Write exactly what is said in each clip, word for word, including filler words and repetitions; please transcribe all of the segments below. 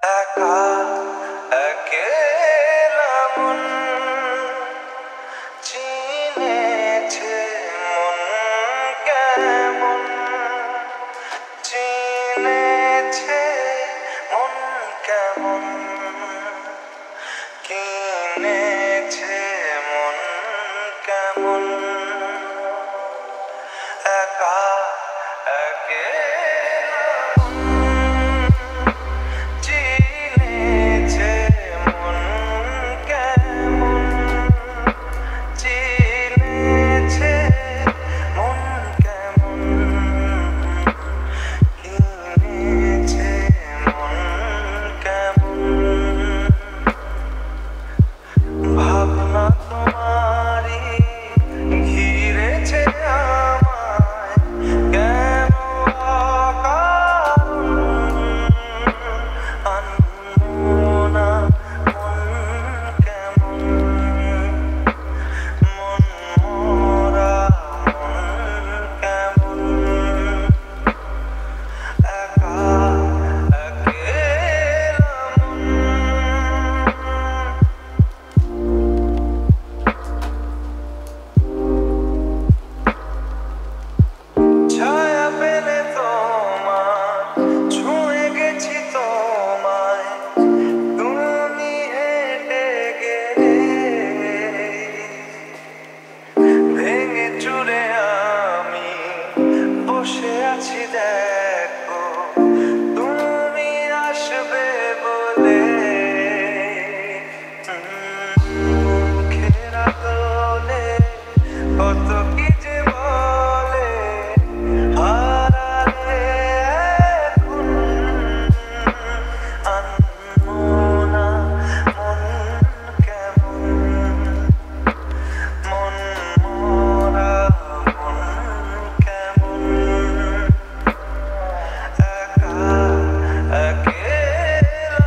একা একেলা মন চিনেছে মন কেমন চিনেছে মন কেমন কিনেছে মন কেমন একা একেলা চিনেছে মন কেমন চিনেছে মন কেমন কিনেছে মন কেমন ভাবনা তোমারি ঘিরেছে আমায় কেন অকারণ আনমনা মন কেমন মন মরা মন কেমন একা একেলা ছায়া পেলে তোমার ছুঁয়ে গেছি তোমায় তুমি হেঁটে গেলে ভেঙে চুরে আমি বসে আছি দেখো তুমি আসবে বলে মুখেরা তোলে কত কি যে বলে হারালে এখন আনমনা মন কেমন মন মরা মন কেমন একা একেলা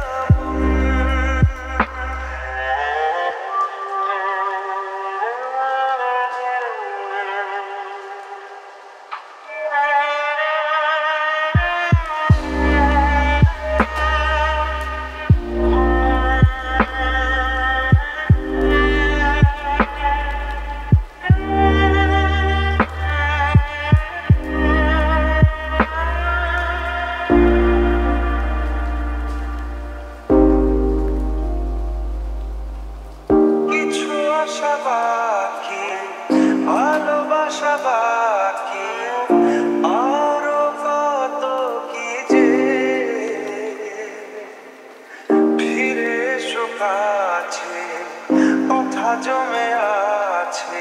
কিছু আশা বাকি ভালোবাসা বাকি আরো কত কি যে ফিরে এসো কাছে কথা জমে আছে